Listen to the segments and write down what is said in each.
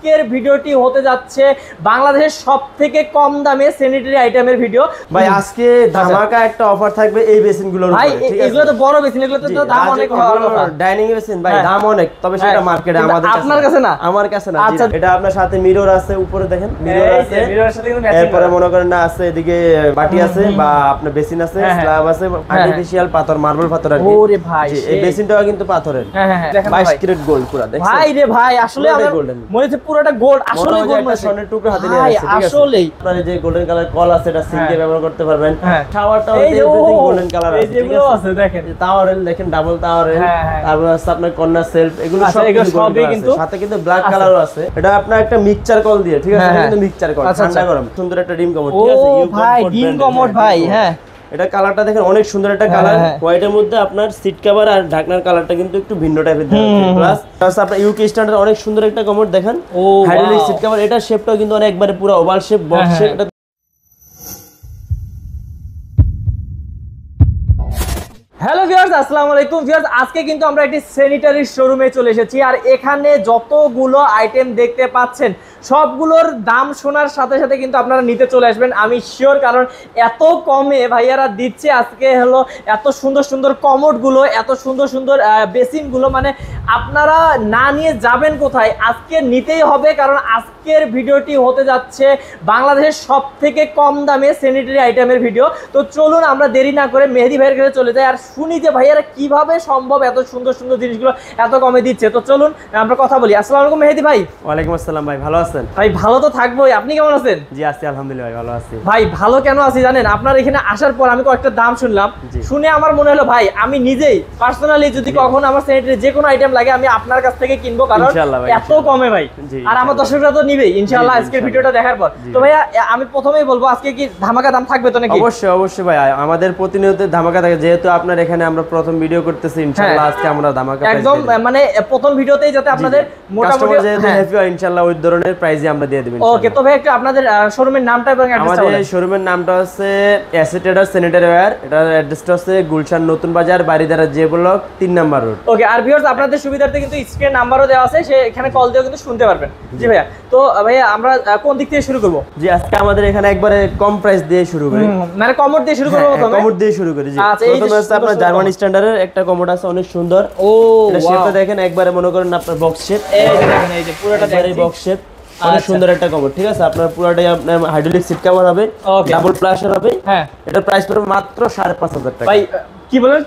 আজকের ভিডিওটি হতে যাচ্ছে বাংলাদেশের সবথেকে কম দামে স্যানিটারি আইটেমের ভিডিও। ভাই আজকে ধামাকা একটা অফার থাকবে এই বেসিনগুলোর উপরে। ভাই এগুলো তো বড় বেসিন, এগুলো তো দাম অনেক হওয়ার কথা। ডাইনিং বেসিন ভাই দাম অনেক, তবে সেটা মার্কেটে আমাদের কাছে, আপনার কাছে না, আমার কাছে না। এটা আপনার সাথে মিরর আছে, উপরে দেখেন মিরর আছে, মিররের সাথে কিন্তু ম্যাচিং। এরপরে মনে করেন না আছে, এদিকে বাটি আছে বা আপনার বেসিন আছে, স্ল্যাব আছে, আর্টিফিশিয়াল পাথর, মার্বেল পাথর আর কি। ওরে ভাই এই বেসিনটাও কিন্তু পাথরের। হ্যাঁ দেখেন 22 ক্যারেট গোল্ড পুরো, দেখেন ভাই রে ভাই, আসলে আমার মনে হচ্ছে পুরোটা গোল্ড, আসলে গোল্ড একটা স্বর্ণের টুকরো হাতে নিয়ে আছে, ঠিক আছে? আসলেই আপনার যে গোল্ডেন কালার কল আছে, এটা সিঙ্কে ব্যবহার করতে পারবেন। শাওয়ারটাও এভরিথিং গোল্ডেন কালার আছে, ঠিক আছে? দেখেন টাওয়ারেল দেখেন, ডাবল টাওয়ারেল, তারপর আছে আপনার কর্নার সেলফ, এগুলো সবই কিন্তু সাথে কিন্তু ব্ল্যাক কালারও আছে। এটা আপনার একটা মিক্সচার কল দিয়ে, ঠিক আছে? কিন্তু মিক্সচার কল, ঠান্ডা গরম, সুন্দর একটা ডিম কমোড, ঠিক আছে? ও ভাই ডিম কমোড ভাই, হ্যাঁ এটা কালারটা দেখেন অনেক সুন্দর একটা কালার। হোয়াইটের মধ্যে আপনার সিট কভার আর ঢাকনার কালারটা কিন্তু একটু ভিন্ন টাইপের দেওয়া আছে। প্লাস আপনার ইউকে স্ট্যান্ডার্ড অনেক সুন্দর একটা কমোড দেখেন, হাইড্রোলিক সিট কভার। এটা শেপটাও কিন্তু অনেকবারে পুরো ওভাল শেপ, বক্স শেপ। এটা হ্যালো ভিউয়ার্স, আসসালামু আলাইকুম ভিউয়ার্স। আজকে কিন্তু আমরা একটি স্যানিটারি শোরুমে চলে এসেছি, আর এখানে যতগুলো আইটেম দেখতে পাচ্ছেন সবগুলোর দাম শোনার সাথে সাথে কিন্তু আপনারা নিতে চলে আসবেন, আমি শিওর। কারণ এত কমে ভাইয়ারা দিচ্ছে আজকে, হলো এত সুন্দর সুন্দর কমোডগুলো, এত সুন্দর সুন্দর বেসিনগুলো, মানে আপনারা না নিয়ে যাবেন কোথায়? আজকে নিতেই হবে, কারণ আজকের ভিডিওটি হতে যাচ্ছে বাংলাদেশের সবথেকে কম দামে স্যানিটারি আইটেমের ভিডিও। তো চলুন আমরা দেরি না করে মেহেদি ভাইয়ের কাছে চলে যাই আর শুনি যে ভাইয়ারা কিভাবে সম্ভব এত সুন্দর সুন্দর জিনিসগুলো এত কমে দিচ্ছে। তো চলুন আমরা কথা বলি। আসসালামু আলাইকুম মেহেদি ভাই। ওয়ালাইকুম আসসালাম ভাই, ভালো আছেন? ভাই ভালো তো থাকবোই, আপনি কেমন আছেন? জি আছি আলহামদুলিল্লাহ, ভাই ভালো আছি। ভাই ভালো কেন আছি জানেন? আপনার এখানে আসার পর আমি কয়েকটা দাম শুনলাম, শুনে আমার মনে হলো ভাই আমি নিজেই পার্সোনালি যদি কখনো আমার স্যানিটারি যে কোনো আইটেম লাগে আমি আপনার কাছ থেকে কিনবো, কারণ এত কমে ভাই। আর আমার দর্শকরা তো নিবেই ইনশাআল্লাহ আজকের ভিডিওটা দেখার পর। তো ভাইয়া আমি প্রথমেই বলবো আজকে কি ধামাকা দাম থাকবে তো নাকি? অবশ্যই অবশ্যই ভাই, আমাদের প্রতিনিয়ত ধামাকা থাকে, যেহেতু আপনার এখানে আমরা প্রথম ভিডিও করতেছি, ইনশাআল্লাহ আজকে আমরা ধামাকা একদম মানে প্রথম ভিডিওতেই যাতে আপনাদের মোটামুটি যেহেতু হ্যাপি হয় ইনশাআল্লাহ ওই ধরনের প্রাইসই আমরা দিয়ে দেব। ওকে, তো ভাই একটু আপনাদের শোরুমের নামটা এবং অ্যাড্রেসটা বলেন। আমাদের শোরুমের নামটা হচ্ছে অ্যাসেট ট্রেডার্স স্যানিটারি ওয়্যার, এটার অ্যাড্রেসটা হচ্ছে Gulshan Notun Bazar, Baridhara J block 3 number road. Okay, আর ভিউয়ার্স আপনাদের সুবিধার্থে কিন্তু স্ক্রিনে নাম্বারও দেওয়া আছে, সেখানে কল দিয়েও কিন্তু শুনতে পারবেন। জি ভাইয়া, তো ভাইয়া আমরা কোন দিক থেকে শুরু করব? জি আজকে আমাদের এখানে একবারে কম প্রাইস দিয়ে শুরু করি, মানে কমোড দিয়ে শুরু করব প্রথমে? কমোড দিয়ে শুরু করি। জি প্রথমে হচ্ছে আপনার জার্মান স্ট্যান্ডার্ডের একটা কমোড আছে, অনেক সুন্দর। ও এটা শেপটা দেখেন, একবারে মনে করেন আপনার বক্স শেপ। এই যে দেখেন, এই যে পুরোটা দেখেন বক্স শেপ, অনেক সুন্দর একটা কমোড, ঠিক আছে? আপনার পুরোটাই আপনার হাইড্রোলিক সিট কভার হবে, ডাবল প্লাশার হবে। হ্যাঁ, এটা প্রাইস পড়বে মাত্র 5,500 টাকা। ভাই কি বলেন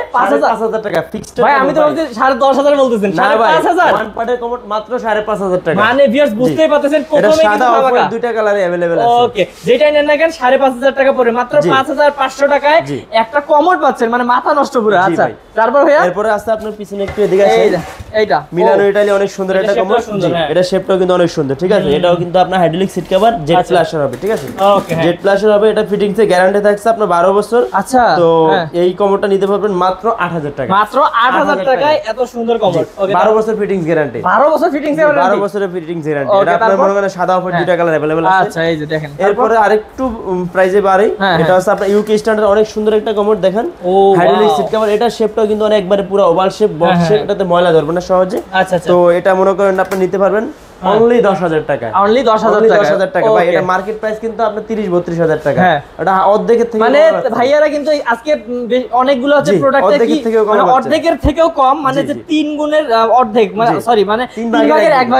5,500 টাকা ফিক্সড? ভাই আমি তো বলছি 10,500 বলতেছেন। 5,500 ওয়ান পার্টের কমোড মাত্র 5,500 টাকা। মানে ভিউয়ার্স বুঝতেই পারতেছেন প্রথমে কিন্তু ধামাকা, দুইটা কালারে अवेलेबल আছে। ওকে, যেটাই নেন না কেন 5,500 টাকা পড়ে, মাত্র 5,500 টাকায় একটা কমোড পাচ্ছেন, মানে মাথা নষ্ট পুরো। আচ্ছা তারপর ভাইয়া এরপর আছে আপনার পিছনে একটু এদিকে আছে, এইটা মিলানো ইতালি, অনেক সুন্দর একটা কমোড। এটা শেপটাও কিন্তু অনেক সুন্দর, ঠিক আছে? এটাও কিন্তু আপনার হাইড্রোলিক সিট কভার, জেট প্লাশার হবে, ঠিক আছে? ওকে, জেট প্লাশার হবে। এটা ফিটিংস এ গ্যারান্টি থাকছে আপনার 12 বছর। আচ্ছা, তো এই কমোডটা নিতে পারবেন মাত্র 8,000 টাকা। মাত্র 8,000 টাকায় এত সুন্দর কমোড। ওকে, 12 বছর ফিটিংস গ্যারান্টি। 12 বছর ফিটিংস গ্যারান্টি, 12 বছরের ফিটিংস গ্যারান্টি। এটা আপনার মনে করেন সাদা অফার দুইটা কালার अवेलेबल আছে। আচ্ছা এই যে দেখেন, এরপরে আরেকটু প্রাইসে বাড়ে। এটা হচ্ছে আপনার ইউকে স্ট্যান্ডার্ড অনেক সুন্দর একটা কমোড দেখেন, হাইড্রোলিক সিট কভার। এটা শেপটাও কিন্তু অনেকবারে পুরো ওভাল শেপ, বক্স শেপ। এটাতে ময়লা ধরবে না সহজে। আচ্ছা তো এটা মনে করেন আপনি নিতে পারবেন অনলি 10,000 টাকা। অনলি 10,000 টাকা ভাই, এটা মার্কেট প্রাইস কিন্তু আপনার 30-32,000 টাকা। এটা অর্ধেকের থেকে, মানে ভাইয়ারা কিন্তু আজকে অনেকগুলো আছে প্রোডাক্টে কি মানে অর্ধেকের থেকেও কম, মানে যে 3 গুণের অর্ধেক, মানে সরি মানে 3 ভাগের 1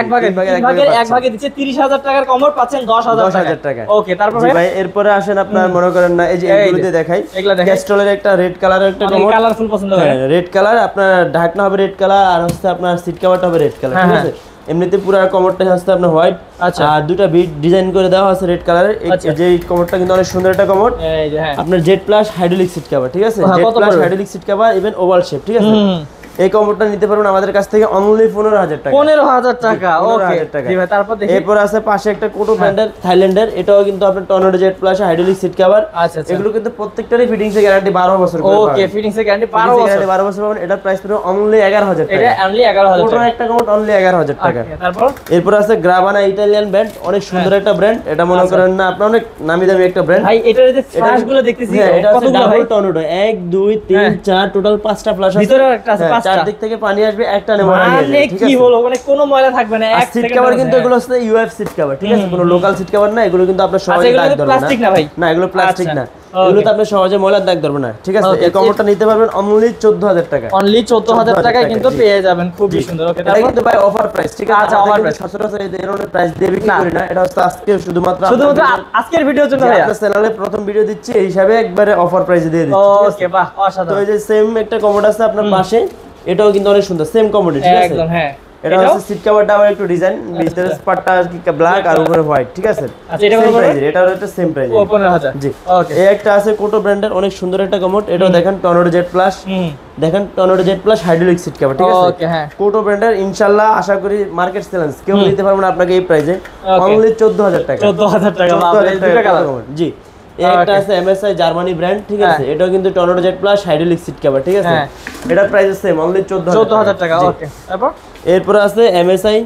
ভাগে দিচ্ছে। 30,000 টাকার কমোড পাচ্ছেন 10,000 টাকা। ওকে, তারপর ভাই এরপরে আসেন আপনার মনে করেন না, এই যে এগুলোতে দেখাই, ক্যাস্ট্রলের একটা রেড কালারের একটা কমোড, কালারফুল পছন্দ করে, রেড কালার। আপনার ঢাকনা হবে রেড কালার, আর হচ্ছে আপনার সিট কভারটা হবে রেড কালার, ঠিক আছে? এমনিতে পুরো কমোডটা হচ্ছে আপনার হোয়াইট, আচ্ছা, আর দুটো বিট ডিজাইন করে দেওয়া আছে রেড কালারের। যে কমোডটা কিন্তু অনেক সুন্দর একটা কমোড, আপনার Z plus hydraulic seat cover, ঠিক আছে? Z plus hydraulic seat cover, even oval shape, ঠিক আছে? এই কমোডটা নিতে পারবেন আমাদের কাছ থেকে অনলি 15,000 টাকা। 15,000 টাকা। ওকে জি ভাই, তারপর দেখি। এরপর আছে পাশে একটা কোটো ব্র্যান্ডের থাইল্যান্ডের, এটাও কিন্তু আপনার tornado jet plus hydraulic seat cover. আচ্ছা, এগুলো কিন্তু প্রত্যেকটারই ফিটিংস এর গ্যারান্টি 12 বছর করে। ওকে, ফিটিংস এর গ্যারান্টি 12 বছর পাবেন। এটার প্রাইস পড়বে অনলি 11,000 টাকা। এটা অনলি 11,000 টাকা। কোটো একটা কমোড অনলি 11,000 টাকা। তারপর এরপর আছে গ্রাবানা, ইতালিয়ান ব্র্যান্ড, অনেক সুন্দর একটা ব্র্যান্ড। এটা মনে করেন না আপনার অনেক নামি দামি একটা ব্র্যান্ড। ভাই এটার যে ফ্ল্যাশগুলো দেখতেছি, এটা হচ্ছে ডাবল টর্নেডো, 1 2 3 4 টোটাল 5টা ফ্ল্যাশ আছে। ভিতরে একটা আছে, 5 চারদিক থেকে পানি আসবে, একটা ময়লা নিয়ে যাবে, ঠিক আছে? কি বলো, মানে কোনো ময়লা থাকবে না। এক সিট কভার কিন্তু এগুলো হচ্ছে ইউএফ সিট কভার, ঠিক আছে? কোনো লোকাল সিট কভার না, এগুলো কিন্তু আপনার সহজে দাগ ধরবে না। প্লাস্টিক না ভাই? না, এগুলো প্লাস্টিক না, এগুলোতে আপনি সহজে ময়লার দাগ ধরবে না, ঠিক আছে? এই কভারটা নিতে পারবেন অনলি 14000 টাকা। অনলি 14000 টাকায় কিন্তু পেয়ে যাবেন, খুবই সুন্দর। ওকে, এটা কিন্তু ভাই অফার প্রাইস, ঠিক আছে? আচ্ছা, অফার প্রাইস সচরাচর এই ধরনের প্রাইস দিয়ে বিক্রি করি না, এটা হচ্ছে আজকে শুধুমাত্র আজকের ভিডিওর জন্য ভাই আপনাদের চ্যানেলে প্রথম ভিডিও দিচ্ছি, এই হিসাবে একবারে অফার প্রাইসে দিয়ে দিচ্ছি। ওকে, বাহ, অসাধারণ। তো এই যে সেম একটা কমোড আছে আপনার পাশে, এটাও কিন্তু অনেক সুন্দর, সেম কমোড, ঠিক আছে? একদম, হ্যাঁ। এটা হচ্ছে সিট কভারটা আবার একটু ডিজাইন, ভিতরে পাটটা কি ব্ল্যাক আর উপরে হোয়াইট, ঠিক আছে? আচ্ছা, এটা কত? এটার একটা সেম প্রাইস, 15000। জি। ওকে, এই একটা আছে কোটো ব্র্যান্ডের, অনেক সুন্দর একটা কমোড, এটাও দেখেন টর্নেডো জেড প্লাস, দেখেন tornado Z plus hydraulic seat cover, ঠিক আছে? ওকে, হ্যাঁ। কোটো ব্র্যান্ডের ইনশাআল্লাহ আশা করি মার্কেট চ্যালেঞ্জ কেউ দিতে পারবে না আপনাকে এই প্রাইসে, অনলি 14000 টাকা। 14000 টাকা, বাবা, এই দুটো কালার। জি। এই একটা আছে এমএসআই জার্মানি ব্র্যান্ড, ঠিক আছে? এটাও কিন্তু tornado Z plus hydraulic seat cover, ঠিক আছে? এটার প্রাইস সেম, অনলি 14000 টাকা। ওকে, তারপর এরপর আছে এমএসআই,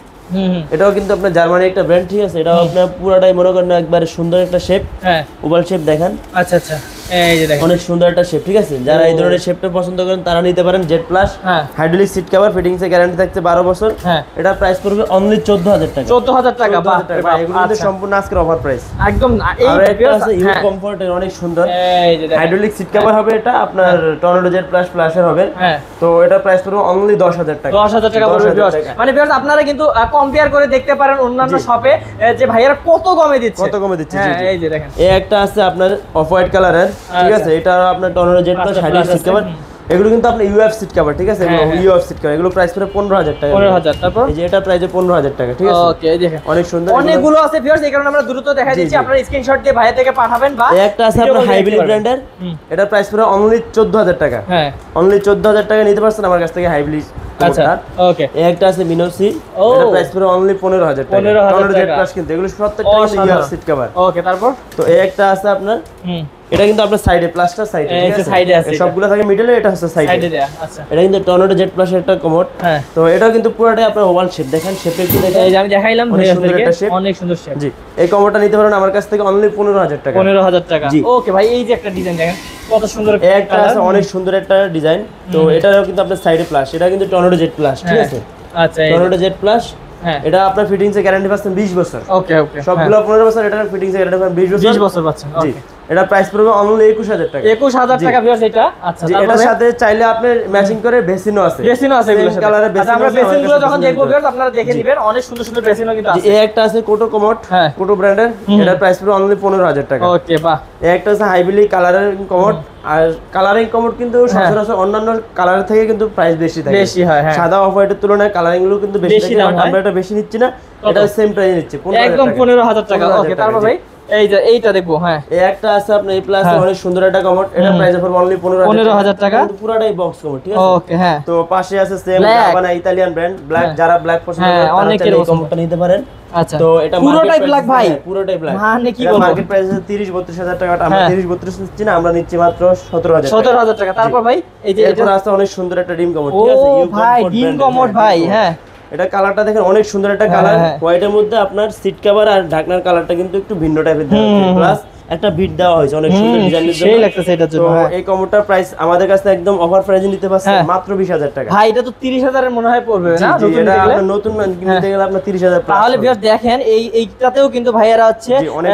এটাও কিন্তু আপনার জার্মানি একটা ব্র্যান্ড, ঠিক আছে? এটাও আপনার পুরোটাই মনে করেন একবারে সুন্দর একটা শেপ, হ্যাঁ, ওভাল শেপ দেখেন। আচ্ছা আচ্ছা, এই যে দেখেন অনেক সুন্দর একটা শেপ, ঠিক আছে? যারা এই ধরনের শেপটা পছন্দ করেন তারা নিতে পারেন Z plus hydraulic seat cover, fittings এর গ্যারান্টি থাকছে 12 বছর। হ্যাঁ, এটা প্রাইস পড়বে অনলি 14000 টাকা। 14000 টাকা, বাহ, এগুলো কিন্তু সম্পূর্ণ আজকের অফার প্রাইস একদম। আর একটা আছে ইউ কমফোর্টের, অনেক সুন্দর, এই যে দেখেন হাইড্রোলিক সিট কভার হবে, এটা আপনার টর্নেডো জেড প্লাস প্লাসের হবে। হ্যাঁ, তো এটা প্রাইস পড়বে অনলি 10000 টাকা। 10000 টাকা পড়বে ভিউয়ার্স। মানে ভিউয়ার্স আপনারা কিন্তু কম্পেয়ার করে দেখতে পারেন অন্যান্য শপে যে ভাইয়ারা কত কমে দিচ্ছে, কত কমে দিচ্ছে। হ্যাঁ, এই যে দেখেন, এই একটা আছে আপনার অফ হোয়াইট কালারের, ঠিক আছে? এটা আপনার tornado Z plus hydraulic seat cover, এগুলো কিন্তু আপনার ইউএফ সিট কভার, ঠিক আছে? এগুলো ইউএফ সিট কভার, এগুলো প্রাইস পড়ে 15000 টাকা। 15000। তারপর এই যে এটা প্রাইসে 15000 টাকা, ঠিক আছে? ওকে, এই দেখেন অনেক সুন্দর, অনেকগুলো আছে ভিউয়ার্স, এই কারণে আমরা দ্রুত দেখাই দিচ্ছি, আপনারা স্ক্রিনশট দিয়ে ভাইয়া থেকে পাঠাবেন। বা এই একটা আছে আপনার হাইব্রিড ব্র্যান্ডের, এটা প্রাইস পড়ে অনলি 14000 টাকা। হ্যাঁ, অনলি 14000 টাকা নিতে পারছেন আমার কাছ থেকে হাইব্রিড। আচ্ছা, ওকে। এই একটা আছে মিনোসি, এটা প্রাইস পড়ে অনলি 15000 টাকা। টর্নেডো জেড প্লাস কিন্তু এগুলো প্রত্যেকটা কিন্তু ইউএফ সিট কভার। ওকে, তারপর তো এই একটা আছে আপনার, এটা কিন্তু আপনার সাইডে প্লাসটা সাইডে, ঠিক আছে? সাইডে আছে, সবগুলো থাকে মিডলে, এটা হচ্ছে সাইডে দেয়া। আচ্ছা, এটা কিন্তু টর্নেডো জেড প্লাস এর একটা কমোড। হ্যাঁ, তো এটাও কিন্তু পুরোটাই আপনার ওভাল শেপ, দেখেন শেপে কি দেখেন, এই যে আমি দেখাইলাম, অনেক সুন্দর একটা শেপ, অনেক সুন্দর শেপ। জি, এই কমোডটা নিতে পারেন আমার কাছ থেকে অনলি 15000 টাকা। 15000 টাকা। ওকে ভাই, এই যে একটা ডিজাইন দেখেন কত সুন্দর, একটা আছে অনেক সুন্দর একটা ডিজাইন, তো এটাও কিন্তু আপনার সাইডে প্লাস, এটা কিন্তু টর্নেডো জেড প্লাস, ঠিক আছে? আচ্ছা, টর্নেডো জেড প্লাস, এটা আপনার ফিটিংস এর গ্যারান্টি পাচ্ছেন 20 বছর। ওকে ওকে, সবগুলো 15 বছর, এটা ফিটিংস এর গ্যারান্টি পাচ্ছেন 20 বছর। 20 বছর পাচ্ছেন। জি, এটা প্রাইস পড়বে অনলি 21000 টাকা। 21000 টাকা ভিউয়ার্স এটা। আচ্ছা, এটার সাথে চাইলে আপনি ম্যাচিং করে বেসিনও আছে, বেসিনও আছে, এগুলো কালারে বেসিন। আমরা বেসিনগুলো যখন দেখব ভিউয়ার্স আপনারা দেখে নেবেন, অনেক সুন্দর সুন্দর বেসিনও কিন্তু আছে। এই একটা আছে কোটো কমোড, কোটো ব্র্যান্ডের, এটার প্রাইস পড়বে অনলি 15000 টাকা। ওকে, বাহ। এই একটা আছে হাইব্রিড কালারের কমোড, আর কালারিং কমোড কিন্তু সচরাচর অন্যান্য কালারের থেকে কিন্তু প্রাইস বেশি থাকে, বেশি হয়। সাদা অফ হোয়াইটের তুলনায় কালারিং গুলো কিন্তু বেশি থাকে, আমরা এটা বেশি নিচ্ছি না, এটা সেম প্রাইস নিচ্ছি, একদম 15000 টাকা। ওকে, তারপর ভাই এই যে এইটা দেখবো। হ্যাঁ, এই একটা আছে আপনার এই প্লাস, অনেক সুন্দর একটা কমোড, এটা প্রাইস পড়বে অনলি 15000 টাকা, কিন্তু পুরোটাই বক্স কমোড, ঠিক আছে? ওকে, হ্যাঁ। তো পাশে আছে সেম জাপানা ইতালিয়ান ব্র্যান্ড ব্ল্যাক, যারা ব্ল্যাক পছন্দ করেন তারা এই কমোডটা নিতে পারেন। আচ্ছা, তো এটা পুরোটাই ব্ল্যাক ভাই, পুরোটাই ব্ল্যাক, মানে কি বলবো, মার্কেট প্রাইস আছে 30-32 টাকা, আমরা 30-32 নিচ্ছি না, আমরা নিচ্ছি মাত্র 17000 টাকা। তারপর ভাই এই যে এটা আছে অনেক সুন্দর একটা ডিম কমোড, ঠিক আছে? ইউ ভাই ডিম কমোড ভাই, হ্যাঁ, এটা কালারটা দেখেন অনেক সুন্দর একটা কালার, হোয়াইটের মধ্যে আপনার সিট কভার আর ঢাকনার কালারটা কিন্তু একটু ভিন্ন টাইপের দেওয়া হয়েছে, প্লাস একটা বিট দেওয়া হয়েছে অনেক সুন্দর ডিজাইনের জন্য, সেই লাগতেছে এটার জন্য। এই কমোডটার প্রাইস আমাদের কাছে একদম অফার প্রাইসে নিতে পারছেন মাত্র 20000 টাকা। ভাই এটা তো 30000 এর মনে হয় পড়বে না, নতুন এটা আপনার নতুন কিনতে গেলে আপনার 30000 প্লাস। তাহলে ভিউয়ার্স দেখেন এইটাতেও কিন্তু ভাইয়ারা হচ্ছে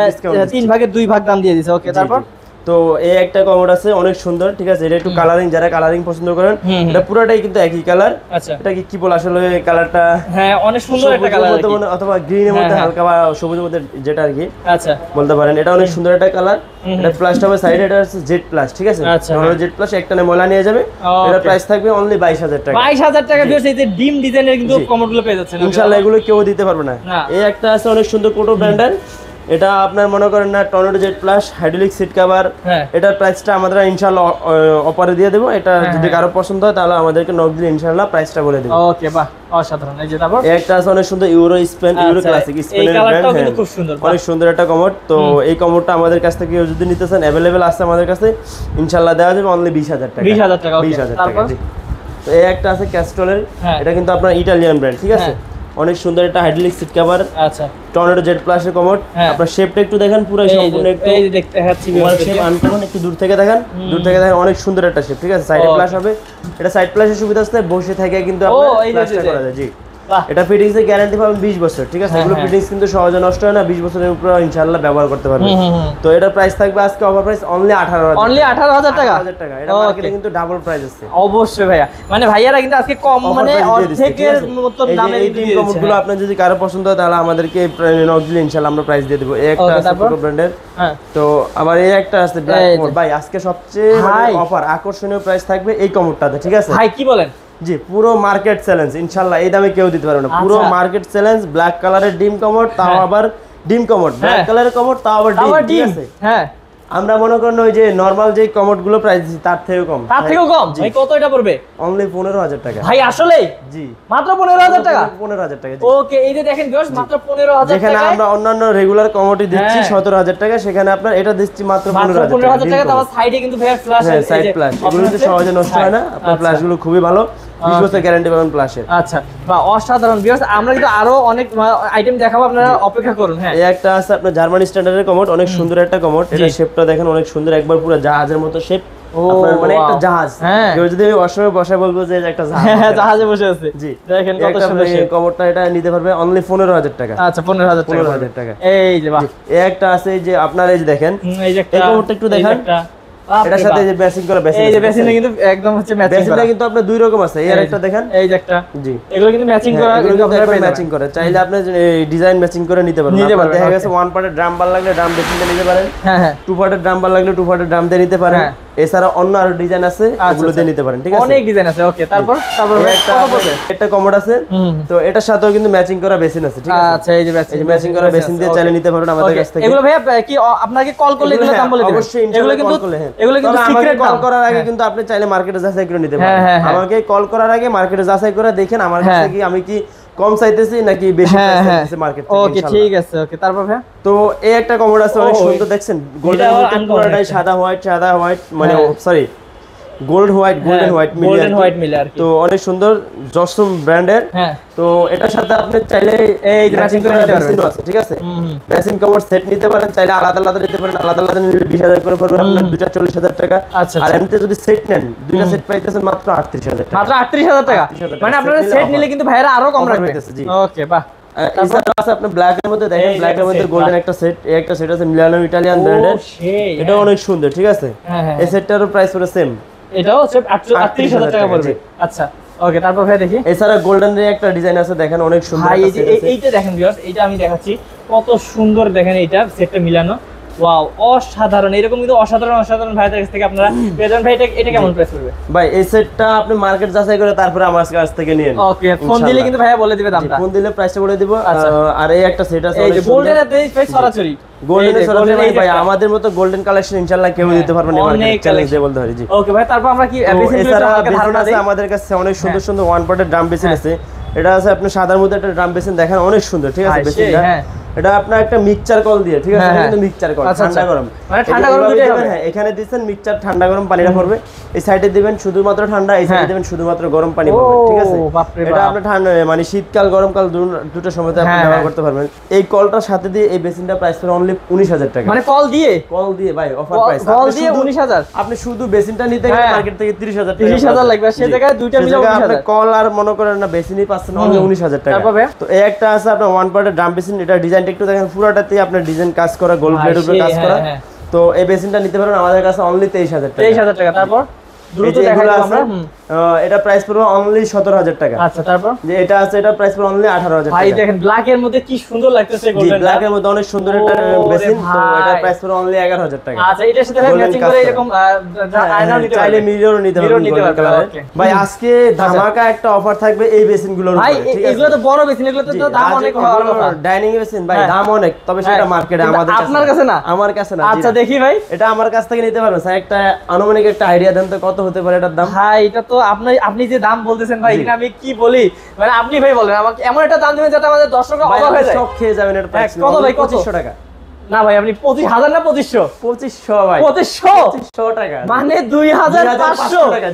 3 ভাগের 2 ভাগ দাম দিয়ে দিয়েছে। ওকে, তারপর তো এই একটা কমোড আছে অনেক সুন্দর, ঠিক আছে? এটা একটু কালারিং, যারা কালারিং পছন্দ করেন, এটা পুরোটাই কিন্তু একই কালার। আচ্ছা, এটা কি বল আসলে কালারটা, হ্যাঁ অনেক সুন্দর একটা কালার, অথবা গ্রিনের মধ্যে হালকা বা সবুজের মধ্যে, যেটা আর কি আচ্ছা বলতে পারেন, এটা অনেক সুন্দর একটা কালার। এটা প্লাসটা হবে সাইডে, এটা হচ্ছে জেড প্লাস, ঠিক আছে? তাহলে জেড প্লাস একটানে ময়লা নিয়ে যাবে, এটা প্রাইস থাকবে অনলি 22000 টাকা। 22000 টাকা ভিউয়ার্স, এই যে ডিম ডিজাইনের কিন্তু কমোডগুলো পেয়ে যাচ্ছেন ইনশাআল্লাহ, এগুলো কেউ দিতে পারবে না। এই একটা আছে অনেক সুন্দর কোটো ব্র্যান্ডের, এটা আপনার মনে করেন না tornado Z plus hydraulic seat cover, এটার প্রাইসটা আমরা ইনশাআল্লাহ অফারে দিয়ে দেব। এটা যদি কারো পছন্দ হয় তাহলে আমাদেরকে নক দিলে ইনশাআল্লাহ প্রাইসটা বলে দেব। ওকে, বাহ, অসাধারণ। এই যে তারপর একটা আছে অনেক সুন্দর ইউরো স্পেন, ইউরো ক্লাসিক স্পেনের ব্র্যান্ড, কিন্তু খুব সুন্দর, অনেক সুন্দর একটা কমোড। তো এই কমোডটা আমাদের কাছ থেকে যদি নিতে চান अवेलेबल আছে আমাদের কাছে, ইনশাআল্লাহ দেওয়া যাবে অনলি 20000 টাকা। 20000 টাকা। তো এই একটা আছে ক্যাস্ট্রলের, এটা কিন্তু আপনার ইতালিয়ান ব্র্যান্ড, ঠিক আছে? অনেক সুন্দর একটা হাইড্রোলিক সিট কভার। আচ্ছা, টর্নেডো জেড প্লাস এর কমোড। আপনার শেপটা একটু দেখেন, পুরো সম্পূর্ণ একটু এই যে দেখতে দেখাচ্ছি শেপ আনকমন, একটু দূর থেকে দেখেন, অনেক সুন্দর একটা শেপ, ঠিক আছে। সাইডে প্লাস হবে, এটা সাইড প্লাসের সুবিধা আছে, বসে থেকে কিন্তু আপনারা প্লাসটা করা যায়। জি, এটা ফিটিংস এর গ্যারান্টি পাবেন 20 বছর, ঠিক আছে। এগুলো ফিটিংস কিন্তু সহজে নষ্ট হয় না, 20 বছরের উপরে ইনশাআল্লাহ ব্যবহার করতে পারবেন। তো এটার প্রাইস থাকবে আজকে অফার প্রাইস অনলি 18,000, অনলি 18,000 টাকা। 18,000 টাকা। এটা মার্কেটে কিন্তু ডাবল প্রাইস আছে। অবশ্যই ভাইয়া, মানে ভাইয়ারা কিন্তু আজকে কম, মানে অর্ধেকের মতো দামে দিয়ে দিচ্ছে। এই কমোডগুলো আপনার যদি কারো পছন্দ হয় তাহলে আমাদেরকে নক দিলে ইনশাআল্লাহ আমরা প্রাইস দিয়ে দেব। এই একটা আছে পুরো ব্র্যান্ডের। তো আবার এই একটা আছে ব্ল্যাক কমোড। ভাই আজকে সবচেয়ে অফার আকর্ষণীয় প্রাইস থাকবে এই কমোডটাতে, ঠিক আছে ভাই? কি বলেন? জি, পুরো মার্কেট চ্যালেঞ্জ ইনশাআল্লাহ, এই দামে কেউ দিতে পারবে না। পুরো মার্কেট চ্যালেঞ্জ, ব্ল্যাক কালারের ডিম কমোড, তাও আবার ডিম কমোড, ব্ল্যাক কালারের কমোড, তাও আবার ডিম, ঠিক আছে। হ্যাঁ, আমরা মনে করেন ওই যে নরমাল যে কমোড গুলো প্রাইস দিচ্ছি তার থেকেও কম। তার থেকেও কম? ভাই কত এটা পড়বে? অনলি 15,000 টাকা। ভাই আসলে? জি, মাত্র 15,000 টাকা। 15,000 টাকা। ওকে, এই যে দেখেন ভিউয়ার্স, মাত্র 15,000 টাকা। যেখানে আমরা অন্যান্য রেগুলার কমোডি দিচ্ছি 17,000 টাকা, সেখানে আপনার এটা দিচ্ছি মাত্র 15,000 টাকা। তাও সাইডে কিন্তু ভাইয়া ফ্ল্যাশ আছে, সাইড ফ্ল্যাশ, এগুলো কিন্তু সহজে নষ্ট হয় না। আপনার ফ্ল্যাশ গুলো খুবই ভালো, 20 বছর গ্যারান্টি পাবেন ফ্ল্যাশের। আচ্ছা, বা অসাধারণ ভিউয়ার্স, আমরা কিন্তু আরো অনেক আইটেম দেখাবো, আপনারা অপেক্ষা করুন। হ্যাঁ, এই একটা আছে আপনার জার্মানি স্ট্যান্ডার্ডের কমোড, অনেক সুন্দর একটা কমোড। এটা শেপটা দেখেন অনেক সুন্দর, একবার পুরো জাহাজের মতো শেপ। আপনার মানে একটা জাহাজ, কেউ যদি অসময়ে বসে বলবো যে একটা জাহাজ, হ্যাঁ জাহাজে বসে আছে। জি, দেখেন কত সুন্দর কমোডটা। এটা নিতে পারবে অনলি 15,000 টাকা। আচ্ছা, 15,000 টাকা। এই যে বাহ, এই একটা আছে যে আপনার এই যে দেখেন, এই যে এই কমোডটা একটু দেখেন, এটার সাথে যে ম্যাচিং করা বেসিন, এই যে বেসিনটা কিন্তু একদম হচ্ছে ম্যাচিং করা। বেসিনটা কিন্তু আপনার দুই রকম আছে, এই আরেকটা দেখেন, এই যে একটা। জি, এগুলো কিন্তু ম্যাচিং করা, এগুলো আপনারা ম্যাচিং করে চাইলে আপনি ডিজাইন ম্যাচিং করে নিতে পারবেন। আপনারা দেখা গেছে ওয়ান পার্টের ড্রাম বার লাগলে ড্রাম বেসিনটা নিতে পারেন। হ্যাঁ হ্যাঁ, টু পার্টের ড্রাম বার লাগলে টু পার্টের ড্রাম দিয়ে নিতে পারেন। এছাড়া অন্য আরো ডিজাইন আছে, ওগুলো দিয়ে নিতে পারেন, ঠিক আছে। অনেক ডিজাইন আছে। ওকে, তারপর একটা কমোড আছে, তো এটার সাথেও কিন্তু ম্যাচিং করা বেসিন আছে, ঠিক আছে। আচ্ছা, এই যে ম্যাচিং করা বেসিন দিয়ে চাইলে নিতে পারবেন আমাদের কাছ থেকে। এগুলো ভাইয়া কি আপনাকে কল করলে এগুলো দাম বলে দিবেন? অবশ্যই, এগুলো কিন্তু সিক্রেট। কল করার আগে কিন্তু আপনি চাইলে মার্কেটে যাচাই করে নিতে পারেন। আমাকে কল করার আগে মার্কেটে যাচাই করে দেখেন আমার কাছে কি আমি কি কম চাইতেছি নাকি বেশি চাইতেছি মার্কেট থেকে। ওকে, ঠিক আছে। ওকে, তারপর ভাই তো এই একটা কমোড আছে, অনেক সুন্দর, দেখছেন গোল্ডেন মধ্যে পুরোটাই সাদা হোয়াইট, মানে সরি গোল্ডেন হোয়াইট মিলে আর কি। তো অনেক সুন্দর, জসম ব্র্যান্ডের। তো এটার সাথে আপনি চাইলে এই যে ম্যাচিং করে নিতে পারবেন, ঠিক আছে। ম্যাচিং কভার সেট নিতে পারেন, চাইলে আলাদা আলাদা নিতে পারেন। আলাদা আলাদা নিলে 20,000 করে পড়বে আপনার, দুটো 40,000 টাকা। আর এমনিতে যদি সেট নেন, দুইটা সেট পাইতেছেন মাত্র 38,000 টাকা। মাত্র 38,000 টাকা, মানে আপনারা সেট নিলে কিন্তু ভাইরা আরো কম রাখবে। ওকে, বাহ। এছাড়া আছে আপনার ব্ল্যাক এর মধ্যে, দেখেন ব্ল্যাক এর মধ্যে গোল্ডেন একটা সেট, এই একটা সেট আছে মিলানো ইটালিয়ান ব্র্যান্ডের। এটা অনেক সুন্দর, ঠিক আছে। এই সেটটারও প্রাইস পুরো সেম, এটাও 38,000 টাকা পড়বে। আচ্ছা, ওকে, তারপর ভাই দেখি এছাড়া গোল্ডেন এর একটা ডিজাইন আছে, দেখেন অনেক সুন্দর। ভাই এইটা দেখেন ভিউয়ার্স, এইটা আমি দেখাচ্ছি, কত সুন্দর দেখেন, এইটা সেটটা মিলানো, ওয়াও, অসাধারণ। এরকম কিন্তু অসাধারণ ভাইদের কাছ থেকে আপনারা পেয়ে ভাই। এটা কেমন প্রাইস পড়বে ভাই? এই সেটটা আপনি মার্কেট যাচাই করে তারপরে আমার কাছ থেকে নিন। ওকে, ফোন দিলে কিন্তু ভাইয়া বলে দিবে দামটা, ফোন দিলে প্রাইসটা বলে দিব। আর এই একটা সেট আছে, এই যে গোল্ডেন এর প্রাইস সরাসরি গোল্ডেন ভাই, আমাদের মতো গোল্ডেন কালেকশন ইনশাআল্লাহ কেউ দিতে পারবে না, মার্কেট চ্যালেঞ্জ দিয়ে বলতে পারি। জি, ওকে ভাই, তারপর আমরা কি ধারণা আছে আমাদের কাছে অনেক সুন্দর সুন্দর ওয়ান পার্টের ড্রাম বেসিন আছে। এটা আছে আপনার সাদার মধ্যে একটা ড্রাম বেসিন, দেখেন অনেক সুন্দর, ঠিক আছে। বেসিনটা এটা আপনার একটা মিক্সচার কল দিয়ে, ঠিক আছে, কিন্তু মিক্সচার কল ঠান্ডা গরম, মানে ঠান্ডা গরম দুটোই হবে। হ্যাঁ, এখানে দিবেন মিক্সচার ঠান্ডা গরম পানিটা পড়বে, এই সাইডে দিবেন শুধুমাত্র ঠান্ডা, এই সাইডে দিবেন শুধুমাত্র গরম পানি পড়বে, ঠিক আছে। এটা আপনি ঠান্ডা মানে শীতকাল গরমকাল দুটো সময়তে আপনি ব্যবহার করতে পারবেন। এই কলটার সাথে দিয়ে এই বেসিনটা প্রাইস পড়ে অনলি 19,000 টাকা, মানে কল দিয়ে ভাই অফার প্রাইস, কল দিয়ে 19,000। আপনি শুধু বেসিনটা নিতে গেলে মার্কেট থেকে 30,000 লাগবে, সেই জায়গায় দুইটা মিলে 19,000। কল আর মনে করেন না বেসিনই পাচ্ছেন অনলি 19,000 টাকা। তো এই একটা আছে আপনার ওয়ান পার্টের ড্রাম বেসিন, এটা ডিজাইনটা একটু দেখেন, পুরোটাতে আপনার ডিজাইন কাজ করা, গোল্ড প্লেটের উপরে কাজ করা। তো এই বেসিনটা নিতে পারেন আমাদের কাছে অনলি 23,000 টাকা। তারপর দ্রুত দেখাবো আমরা, এটা প্রাইস পড়বে অনলি 17,000 টাকা। আচ্ছা, তারপর যে এটা আছে, এটা প্রাইস পড়বে অনলি 18,000 টাকা। ভাই দেখেন ব্ল্যাক এর মধ্যে কি সুন্দর লাগতেছে, গোল্ডেন ব্ল্যাক এর মধ্যে অনেক সুন্দর একটা বেসিন। তো এটা প্রাইস পড়বে অনলি 11,000 টাকা। আচ্ছা, এটার সাথে ম্যাচিং করে এরকম আয়না নিতে চাইলে মিররও নিতে পারবেন। ভাই আজকে ধামাকা একটা অফার থাকবে এই বেসিনগুলোর উপরে, ঠিক আছে। এগুলো তো বড় বেসিন, এগুলো তো দাম অনেক হওয়ার কথা। ডাইনিং বেসিন ভাই দাম অনেক, তবে সেটা মার্কেটে আমাদের কাছে, আপনার কাছে না, আমার কাছে না। আচ্ছা, দেখি ভাই, এটা আমার কাছ থেকে নিতে পারবেন স্যার। একটা আনুমানিক একটা আইডিয়া দেন তো কত হতে পারে এটার দাম? ভাই এটা তো আপনি যে দাম বলতেছেন ভাই, এটা আমি কি বলি, মানে আপনি ভাই বলেন আমাকে এমন একটা দাম দিবেন যাতে আমাদের দর্শকরা অবাক হয়ে যায়, শক খেয়ে যাবেন। এটা প্রাইস কত ভাই? 2500 টাকা। না ভাই, আপনি 25,000 না 2500? 2500 ভাই, 2500 টাকা, মানে 2,500 টাকা। জি,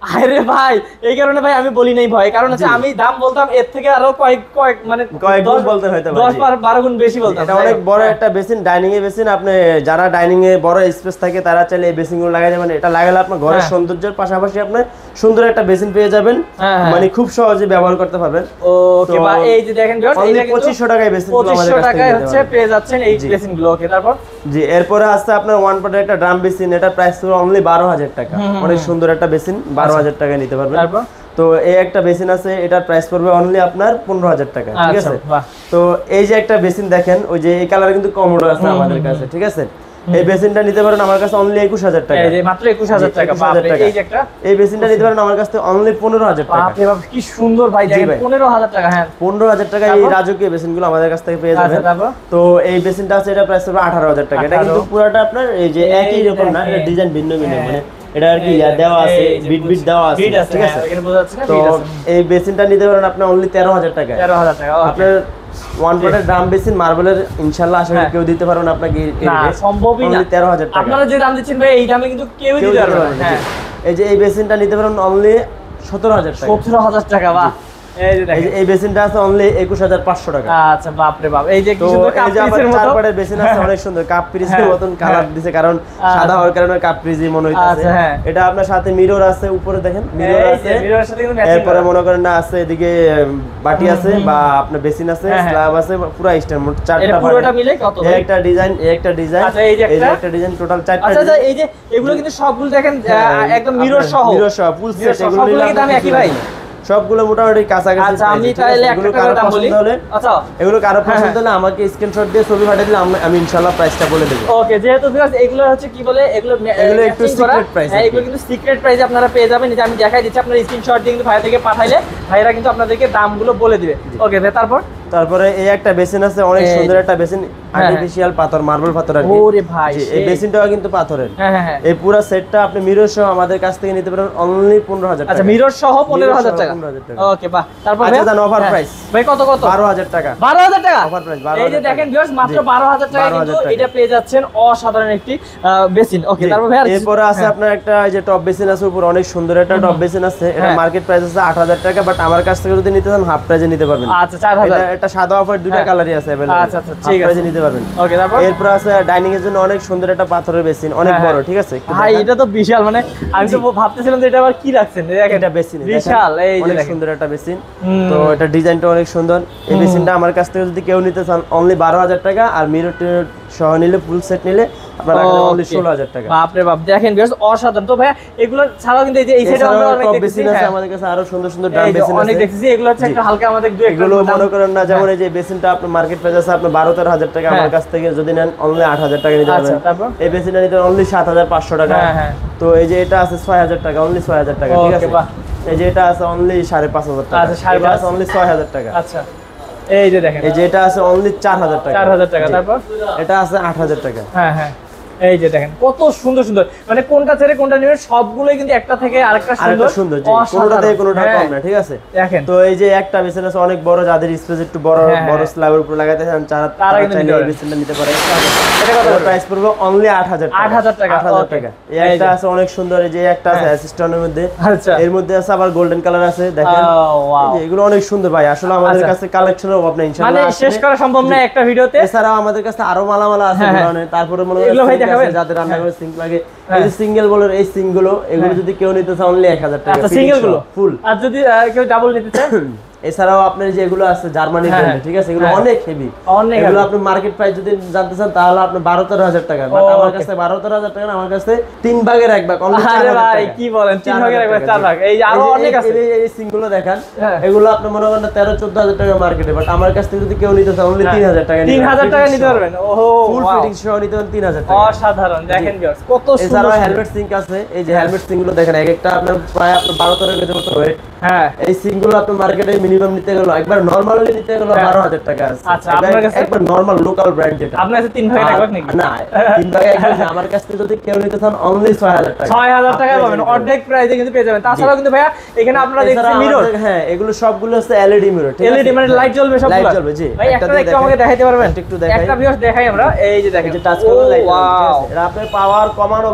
আরে ভাই এই কারণে ভাই আমি বলি নাই ভয়, কারণ হচ্ছে আমি দাম বলতাম এর থেকে আরো কয়েক মানে কয়েক গুণ বলতে হয়তো 10-12 গুণ বেশি বলতাম। এটা অনেক বড় একটা বেসিন, ডাইনিং এ বেসিন। আপনি যারা ডাইনিং এ বড় স্পেস থাকে তারা চাইলে এই বেসিন গুলো লাগাই যাবেন। এটা লাগালে আপনার ঘরের সৌন্দর্যের পাশাপাশি আপনি সুন্দর একটা বেসিন পেয়ে যাবেন, মানে খুব সহজে ব্যবহার করতে পারবেন। ওকে বা এই যে দেখেন ভিউয়ার্স, এই যে 2500 টাকায় বেসিন গুলো আমাদের কাছ থেকে হচ্ছে পেয়ে যাচ্ছেন এই বেসিন গুলো। ওকে তারপর জি, এরপরে আছে আপনার ওয়ান পটের একটা ড্রাম বেসিন। এটা প্রাইস পুরো অনলি 12000 টাকা। অনেক সুন্দর একটা বেসিন, 12000 টাকায় নিতে পারবেন। তো এই একটা বেসিন আছে, এটার প্রাইস পড়বে অনলি আপনার 15000 টাকা, ঠিক আছে। তো এই যে একটা বেসিন দেখেন, ওই যে এই কালার কিন্তু কমোডো আছে আমাদের কাছে, ঠিক আছে। এই বেসিনটা নিতে পারেন আমার কাছে অনলি 21000 টাকা। এই যে মাত্র 21000 টাকা। এই যে একটা এই বেসিনটা নিতে পারেন আমার কাছে অনলি 15000 টাকা। বাপ রে বাপ কি সুন্দর ভাই, দেখেন 15000 টাকা। হ্যাঁ 15000 টাকা এই রাজকীয় বেসিনগুলো আমাদের কাছ থেকে পেয়ে যাবেন। তো এই বেসিনটা আছে, এটা প্রাইস হবে 18000 টাকা। এটা কিন্তু পুরোটা আপনার এই যে একই রকম না, এটা ডিজাইন ভিন্ন ভিন্ন, মানে এটা আর কি দেওয়া আছে, বিট দেওয়া আছে, ঠিক আছে। তো এই বেসিনটা নিতে পারেন আপনি অনলি 13000 টাকা। 13000 টাকা। আপনার ওয়ান পটের ড্রাম বেসিন মার্বেলের ইনশাআল্লাহ আশা করি কেউ দিতে পারবেন আপনাকে, না সম্ভবই না। 13000 টাকা আপনারা যে দাম দিচ্ছেন ভাই এই দামে কিন্তু কেউ দিতে পারবে না। এই যে এই বেসিনটা নিতে পারেন অনলি 17000 টাকা। 17000 টাকা। বাহ, এই যে দেখেন এই বেসিনটা আছে অনলি 21500 টাকা। আচ্ছা বাপ রে বাপ, এই যে কি সুন্দর কাপ পিসের মতো চারপাটের বেসিন আছে, অনেক সুন্দর কাপ পিসের মতন কালার দিয়েছে, কারণ সাদা হওয়ার কারণে কাপ পিসই মনে হইতাছে। এটা আপনার সাথে মিরর আছে, উপরে দেখেন মিরর আছে, মিররের সাথে কিন্তু ম্যাচিং। এরপরে মনে করেন না আছে, এদিকে বাটি আছে বা আপনার বেসিন আছে, স্ল্যাব আছে, পুরো স্ট্যান্ড, মোট চারটা। এটা পুরোটা মিলে কত ভাই? একটা ডিজাইন, একটা ডিজাইন, আচ্ছা এই যে একটা ডিজাইন, টোটাল চারটা। আচ্ছা এই যে এগুলো কিন্তু সবগুলো দেখেন একদম মিরর সহ ফুল সেট। এগুলো কি দাম একই ভাই? সবগুলো মোটামুটি কাছাকাছি। আচ্ছা আমি তাহলে একটা করে দাম বলি। আচ্ছা এগুলো কারো পছন্দ হলে আমাকে স্ক্রিনশট দিয়ে ছবি পাঠিয়ে দিলে আমি ইনশাআল্লাহ প্রাইসটা বলে দেব। ওকে, যেহেতু ভিউয়ার্স এগুলো হচ্ছে কি বলে, এগুলো একটু সিক্রেট প্রাইস। হ্যাঁ এগুলো কিন্তু সিক্রেট প্রাইসে আপনারা পেয়ে যাবেন। যে আমি দেখাই দিচ্ছি, আপনারা স্ক্রিনশট দিয়ে কিন্তু ভাই থেকে পাঠাইলে ভাইরা কিন্তু আপনাদেরকে দামগুলো বলে দিবে। ওকে তারপরে এই একটা বেসিন আছে, অনেক সুন্দর একটা বেসিন, আর্টিফিশিয়াল পাথর, মার্বেল পাথর আর কি। ওরে ভাই এই বেসিনটাও কিন্তু পাথরের। হ্যাঁ এই পুরো সেটটা আপনি মিরর সহ আমাদের কাছ থেকে নিতে পারেন অনলি 15000 টাকা। আচ্ছা মিরর সহ 15000 টাকা। ওকে বাহ, তারপর আচ্ছা জান অফার প্রাইস ভাই কত 12000 টাকা। 12000 টাকা অফার প্রাইস। এই যে দেখেন ভিউয়ার্স মাত্র 12000 টাকা কিন্তু এটা পেয়ে যাচ্ছেন অসাধারণ একটি বেসিন। ওকে তারপর ভাই এরপর আছে আপনার একটা এই যে টপ বেসিন আছে, উপর অনেক সুন্দর একটা টপ বেসিন আছে। এটা মার্কেট প্রাইস আছে 8000 টাকা, বাট আমার কাছ থেকে যদি নিতে চান হাফ প্রাইসে নিতে পারবেন। আচ্ছা 4000। এটা সাদা অফার, দুটো কালারই আছে अवेलेबल। আচ্ছা ঠিক আছে, নিতে পারবেন। ওকে তারপর এরপর আছে ডাইনিং এর জন্য অনেক সুন্দর একটা পাথরের বেসিন, অনেক বড়, ঠিক আছে। ভাই এটা তো বিশাল, মানে আমি তো ভাবতেছিলাম যে এটা আবার কি রাখছেন। দেখেন এটা বেসিন বিশাল, এই যে অনেক সুন্দর একটা বেসিন। তো এটা ডিজাইনটা অনেক সুন্দর। এই বেসিনটা আমার কাছ থেকে যদি কেউ নিতে চান অনলি 12000 টাকা, আর মিরর সহ নিলে ফুল সেট নিলে আপনারা অনলি 16000 টাকা। বাপ রে বাপ, দেখেন ভিউয়ার্স অসাধারণ। তো ভাই এগুলো ছাড়াও কিন্তু এই সাইডে আমরা অনেক বেসিন আছে আমাদের কাছে, আরো সুন্দর সুন্দর ড্রাম বেসিন আছে, অনেক দেখতেছি। এগুলো হচ্ছে একটা হালকা আমাদের দুই একটা এগুলো মনে করেন না, যেমন এই যে বেসিনটা আপনার মার্কেট প্রাইস আছে আপনার 12-13000 টাকা, আমার কাছ থেকে যদি নেন অনলি 8000 টাকা নিতে পারবেন। এই বেসিনটা নিতে অনলি 7500 টাকা। তো এই যে এটা আছে 6000 টাকা, অনলি 6000 টাকা, ঠিক আছে। এই যে এটা আছে অনলি 5500 টাকা। আচ্ছা এটা আছে অনলি 6000 টাকা। আচ্ছা এই যে দেখেন, এই যে এটা আছে অনলি 4000 টাকা। 4000 টাকা। তারপর এটা আছে 8000 টাকা। হ্যাঁ এই যে দেখেন কত সুন্দর সুন্দর, মানে কোনটা ছেড়ে কোনটা নেবেন সবগুলোই কিন্তু একটা থেকে আরেকটা সুন্দর, কোনটা থেকে কোনটা কম না, ঠিক আছে। দেখেন তো এই যে একটা বেসিন আছে অনেক বড়, যাদের স্পেস একটু বড় বড় স্ল্যাবের উপর লাগাতে চান তারা কিন্তু এই বেসিনটা নিতে পারে। এটা কত প্রাইস পড়বে? অনলি 8000 টাকা। 8000 টাকা। 8000 টাকা। এই একটা আছে অনেক সুন্দর, এই যে একটা আছে অ্যাসিস্ট্যান্টের মধ্যে। আচ্ছা এর মধ্যে আছে আবার গোল্ডেন কালার আছে, দেখেন এগুলো অনেক সুন্দর ভাই। আসলে আমাদের কাছে কালেকশনের অভাব নেই, ইনশাআল্লাহ মানে শেষ করা সম্ভব না একটা ভিডিওতে। এছাড়াও আমাদের কাছে আরো মালামাল আছে, তারপরে মনে হয় এগুলো ভাই দেখাবেন যাদের রান্না সিঙ্ক লাগে, এই যে সিঙ্গেল বলের এই সিঙ্কগুলো, এগুলো যদি কেউ নিতে চায় অনলি 1000 টাকা। আচ্ছা সিঙ্গেল গুলো ফুল, আর যদি কেউ ডাবল নিতে চায় এছাড়াও আপনার যেগুলো আছে জার্মানি ব্র্যান্ড, ঠিক আছে, এগুলো অনেক হেভি। এগুলো আপনি মার্কেট প্রাইস যদি জানতে চান তাহলে আপনি 12-13 টাকা, বাট আমার কাছে 12-13 টাকা না, আমার কাছে 3 ভাগের 1 ভাগ অনলি 4000 টাকা। ভাই কি বলেন, 3 ভাগের 1 ভাগ 4 ভাগ, এই আরো অনেক আছে। এই সিঙ্গুলো দেখেন, এগুলো আপনি মনে করেন 13-14,000 টাকা মার্কেটে, বাট আমার কাছ থেকে যদি কেউ নিতে চান অনলি 3000 টাকা, 3000 টাকা নিতে পারবেন। ওহো ফুল ফিটিং সহ নিতে পারবেন 3000 টাকা। অসাধারণ, দেখেন ভিউয়ার্স কত সুন্দর। এছাড়াও হেলমেট সিঙ্ক আছে, এই যে হেলমেট সিঙ্কগুলো দেখেন, এক একটা আপনার প্রায় আপনার 12-13 কেজি মতো ওয়েট। এই সিঙ্কগুলো আপনি মার্কেটে মিনিমাম নিতে গেলে একবার নরমালি নিতে গেলে 12000 টাকা আছে। আচ্ছা আপনার কাছে একবার নরমাল লোকাল ব্র্যান্ড যেটা, আপনার কাছে 3 ভাগের 1 ভাগ নাকি? না 3 ভাগে 1 ভাগ। আমার কাছ থেকে যদি কেউ নিতে চান অনলি 6000 টাকা। 6000 টাকা পাবেন, অর্ধেক প্রাইসে কিন্তু পেয়ে যাবেন। তাছাড়াও কিন্তু ভাইয়া এখানে আপনারা দেখছেন মিরর, হ্যাঁ এগুলো সবগুলো হচ্ছে এলইডি মিরর, ঠিক আছে, এলইডি মানে লাইট জ্বলবে সবগুলো, লাইট জ্বলবে। জি ভাই একটা একটু আমাকে দেখাইতে পারবেন? একটু দেখাই, একটা ভিউয়ার্স দেখাই আমরা। এই যে দেখেন যে টাচ করে লাইট জ্বলবে, ঠিক আছে। এটা আপনার পাওয়ার কমানো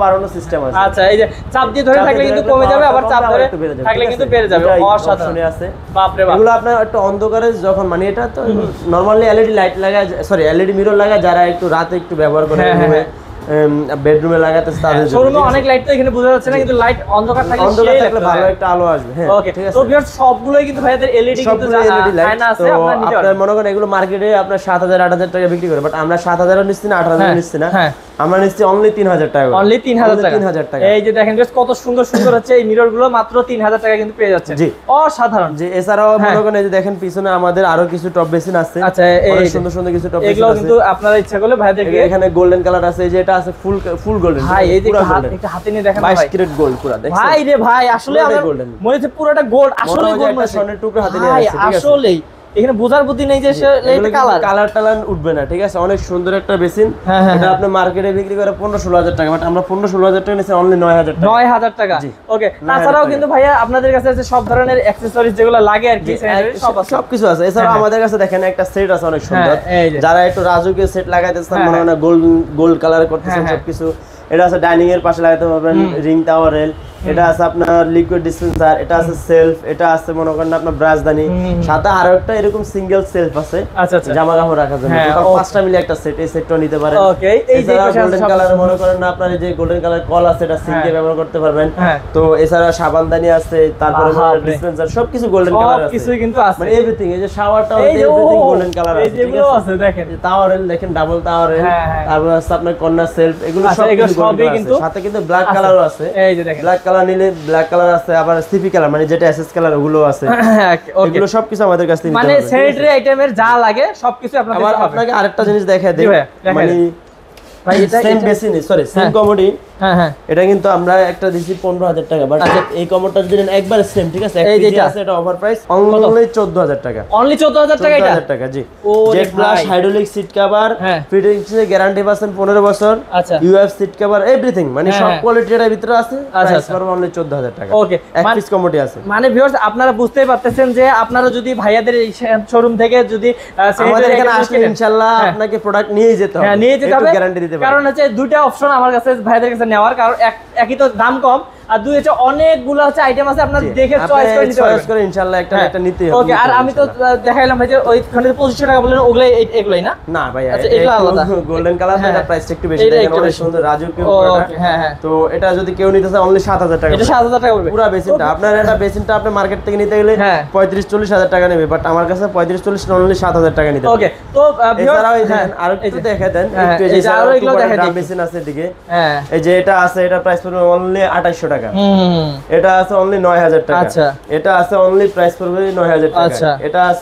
বাড়ানো সিস্টেম আছে। আচ্ছা, এই যে চাপ দিয়ে ধরে থাকলে কিন্তু কমে যাবে, আবার চাপ ধরে থাকলে কিন্তু বেড়ে যাবে। অসাধারণ আছে। বাপ রে বাপ। এগুলো আপনার একটু অন্ধকারে যখন মানে এটা তো নরমালি এলইডি লাইট লাগায়, সরি এলইডি মিরর লাগায় যারা একটু রাতে একটু ব্যবহার করে বেডরুমে লাগাতে তাদের জন্য। শোরুমে অনেক লাইট তো এখানে বোঝা যাচ্ছে না, কিন্তু লাইট অন্ধকার থাকলে ভালো একটা আলো আসবে। হ্যাঁ ওকে, তো ভিউয়ার্স সবগুলোই কিন্তু ভাইদের এলইডি কিন্তু আয়না আছে, আপনারা নিতে পারেন। আপনার মনে করেন এগুলো মার্কেটে আপনার 7000 8000 টাকা বিক্রি করে, বাট আমরা 7000 এর নিচ্ছি না, 8000 এর নিচ্ছি না, আমরা নিচ্ছি অনলি 3000 টাকা। অনলি 3000 টাকা। এই যে দেখেন বেশ কত সুন্দর সুন্দর হচ্ছে এই মিরর গুলো, মাত্র 3000 টাকা কিন্তু পেয়ে যাচ্ছেন। জি অসাধারণ। জি, এছাড়াও মনে করেন এই যে দেখেন পিছনে আমাদের আরো কিছু টপ বেসিন আছে। আচ্ছা, অনেক সুন্দর সুন্দর কিছু টপ বেসিন আছে, এগুলো কিন্তু আপনারা ইচ্ছা করলে ভাইদেরকে। এখানে গোল্ডেন কালার আছে, এই যে এটা আছে ফুল গোল্ডেন। ভাই এই যে একটা হাতে নিয়ে দেখেন ভাই, 22 ক্যারেট গোল্ড পুরো দেখেন ভাই রে ভাই, আসলে আমার মনে হচ্ছে পুরোটা গোল্ড, আসলে গোল্ড মানে সোনার টুকরো হাতে নিয়ে আছে। ঠিক আছে, আসলেই এখানে বোঝার বুদ্ধি নেই যে এটা কালার টালার উঠবে না। ঠিক আছে, অনেক সুন্দর একটা বেসিন। এটা আপনি মার্কেটে বিক্রি করে 15-16 টাকা, বাট আমরা 15-16 টাকা নিছি অনলি 9000 টাকা। 9000 টাকা। ওকে, তাছাড়াও কিন্তু ভাইয়া আপনাদের কাছে আছে সব ধরনের অ্যাকসেসরিজ যেগুলো লাগে আর কি, সব কিছু আছে। এছাড়াও আমাদের কাছে দেখেন একটা সেট আছে অনেক সুন্দর, যারা একটু রাজুকে সেট লাগাইতে চান, মনে হয় গোল্ড কালার করতেছেন সবকিছু, এটা আছে ডাইনিং এর পাশে লাগাতে পারবেন, রিং টাওয়ার রেল, এটা আছে আপনার লিকুইড ডিসপেন্সার, এটা আছে সেলফ, এটা আছে মনে করেন আপনার ব্রাশদানি, সাথে আরো একটা এরকম সিঙ্গেল সেলফ আছে। আচ্ছা আচ্ছা, জামা কাপড় রাখার জন্য। টোটাল 5টা মিলে একটা সেট, এই সেটটা নিতে পারেন। ওকে, এই যে গোল্ডেন কালার মনে করেন না আপনার এই যে গোল্ডেন কালার কল আছে, এটা সিঙ্কে ব্যবহার করতে পারবেন। তো এছাড়া সাবানদানি আছে, তারপরে ডিসপেন্সার, সবকিছু গোল্ডেন কালার আছে, সবকিছু কিন্তু আছে, মানে এভরিথিং। এই যে শাওয়ারটাও এভরিথিং গোল্ডেন কালার আছে। ঠিক আছে, দেখেন টাওয়ারেল দেখেন, ডাবল টাওয়ারেল, তারপর আছে আপনার কর্নার সেলফ, এগুলো সবই কিন্তু। সাথে কিন্তু ব্ল্যাক কালারও আছে, এই যে দেখেন ব্ল্যাক কালার নিলে ব্ল্যাক কালার আছে, আবার সিপি কালার মানে যেটা এসএস কালার ওগুলো আছে। এগুলো সবকিছু আমাদের কাছে নিতে মানে স্যানিটারি আইটেমের যা লাগে সবকিছু আপনাদের পাবেন। আপনাকে আরেকটা জিনিস দেখাই দেই, মানে ভাই এটা সেম বেসিন, সরি সেম কমোডি। এটা কিন্তু আমরা একটা দিছি 15000 টাকা, বাট এই কমোডটা যদি নেন একবার সেম। ঠিক আছে, এই যেটা আছে এটা অফার প্রাইস অনলি 14000 টাকা। অনলি 14000 টাকা এটা? 14000 টাকা, জি। Jet plus hydraulic seat cover, fittings এর গ্যারান্টি পাচ্ছেন 15 বছর। আচ্ছা, ইউএফ সিট কভার এভরিথিং, মানে সব কোয়ালিটি এর ভিতরে আছে। প্রাইস পড়বে অনলি 14000 টাকা। ওকে, এক পিস কমোডি আছে। মানে ভিউয়ার্স আপনারা বুঝতেই পারতেছেন যে আপনারা যদি ভাইয়াদের এই শোরুম থেকে যদি আমাদের এখানে আসলে ইনশাআল্লাহ আপনাকে প্রোডাক্ট নিয়ে যেতে হবে। নিয়ে যেতে হবে, গ্যারান্টি দিতে পারবো। কারণ হচ্ছে দুইটা অপশন আমার কাছে ভাইয়াদের কাছে নেওয়ার, কারণ একই তো দাম কম, আর দুই হচ্ছে অনেকগুলো হচ্ছে আইটেম আছে, আপনারা দেখে চয়েস করে নিতে পারবেন। করে ইনশাআল্লাহ একটা নিতে হবে। ওকে, আর আমি তো দেখাইলাম ভাই যে ওইখানে 2500 টাকা বললেন, এগুলাই না? না ভাই, আচ্ছা, এগুলো আলাদা। গোল্ডেন কালার এটা প্রাইসটা একটু বেশি, দেখেন অনেক সুন্দর রাজকীয় পুরোটা। তো এটা যদি কেউ নিতে চায় অনলি 7000 টাকা। এটা 7000 টাকা পড়বে পুরো বেসিনটা। আপনার এটা বেসিনটা আপনি মার্কেট থেকে নিতে গেলে 35-40 হাজার টাকা নেবে, বাট আমার কাছে 35-40 না, অনলি 7000 টাকা নিতে হবে। ওকে, তো এছাড়াও এই দেখেন আরো একটু দেখাই দেন, একটু এই যে আরো এগুলো দেখাই দেন, বেসিন আছে এদিকে। এই যে এটা আছে, এটা প্রাইস পড়বে অনলি 2800 টাকা। এটা আছে অনলি 9000 টাকা। আচ্ছা, এটা আছে অনলি প্রাইস পড়বে 9000 টাকা। আচ্ছা, এটা আছে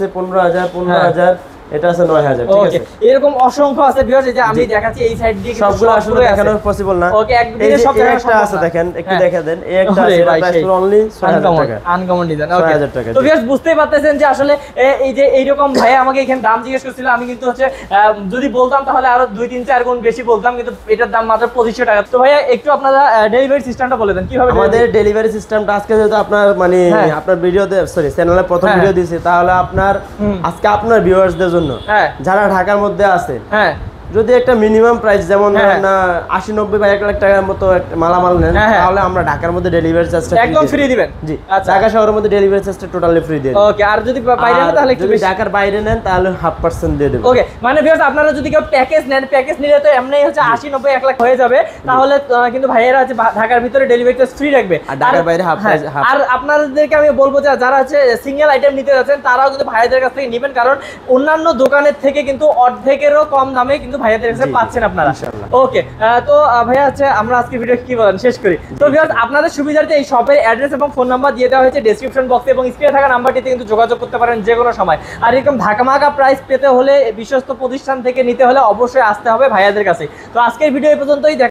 15000 এটা আছে 9000। ঠিক আছে, এরকম অসংখ্য আছে ভিউয়ার্স, এই যে আমি দেখাচ্ছি এই সাইড দিয়ে সবগুলো আসলে দেখানো পসিবল না। ওকে, একদিনে সব একটা আছে দেখেন, একটু দেখা দেন, এই একটা আছে, এটা প্রাইস পুরো অনলি 6000 টাকা, আনকমন ডিজাইন। ওকে, 6000 টাকা। তো ভিউয়ার্স বুঝতেই পারতেছেন যে আসলে এই যে এইরকম ভাই আমাকে এখানে দাম জিজ্ঞেস করছিল, আমি কিন্তু হচ্ছে যদি বলতাম তাহলে আরো 2-3-4 গুণ বেশি বলতাম, কিন্তু এটার দাম মাত্র 2500 টাকা। তো ভাইয়া একটু আপনারা ডেলিভারি সিস্টেমটা বলে দেন কিভাবে? আমাদের ডেলিভারি সিস্টেমটা আজকে যেহেতু আপনার মানে আপনার ভিডিওতে সরি চ্যানেলে প্রথম ভিডিও দিয়েছি, তাহলে আপনার আজকে আপনার ভিউয়ার্সদের জন্য যারা ঢাকার মধ্যে আছে, যদি একটা মিনিমাম প্রাইস যেমন না 80-90 বা 1 লাখ টাকার মতো মালামাল নেন, তাহলে আমরা ঢাকার মধ্যে ডেলিভারি চার্জটা একদম ফ্রি দিবেন। জি, ঢাকা শহরের মধ্যে ডেলিভারি চার্জটা টোটালি ফ্রি দিয়ে দেব। ওকে, আর যদি বাইরে নেন তাহলে একটু বেশি। ঢাকার বাইরে নেন তাহলে 1/2% দিয়ে দেব। ওকে, মানে ভিউয়ার্স আপনারা যদি কেউ প্যাকেজ নেন, প্যাকেজ নিলে তো এমনিই হচ্ছে 80-90-1 লাখ হয়ে যাবে, তাহলে কিন্তু ভাইয়েরা আছে ঢাকার ভিতরে ডেলিভারি চার্জ ফ্রি রাখবে, আর ঢাকার বাইরে হাফ। আর আপনাদেরকে আমি বলবো যে যারা হচ্ছে সিঙ্গেল আইটেম নিতে যাচ্ছেন তারাও কিন্তু ভাইয়াদের কাছ থেকে নেবেন, কারণ অন্যান্য দোকানের থেকে কিন্তু অর্ধেকেরও কম দামে কিন্তু ভাইয়াদের কাছে পাচ্ছেন আপনারা। ওকে, তো ভাইয়া হচ্ছে আমরা আজকে ভিডিও কি বলেন শেষ করি। তো ভিউয়ার্স আপনাদের সুবিধার্থে এই শপের অ্যাড্রেস এবং ফোন নাম্বার দিয়ে দেওয়া হয়েছে ডেসক্রিপশন বক্সে, এবং স্ক্রিনে থাকা নাম্বারটিতে কিন্তু যোগাযোগ করতে পারেন যে কোনো সময়। আর এরকম ধামাকা প্রাইস পেতে হলে বিশ্বস্ত প্রতিষ্ঠান থেকে নিতে হলে অবশ্যই আসতে হবে ভাইয়াদের কাছে। তো আজকের ভিডিও এই পর্যন্তই।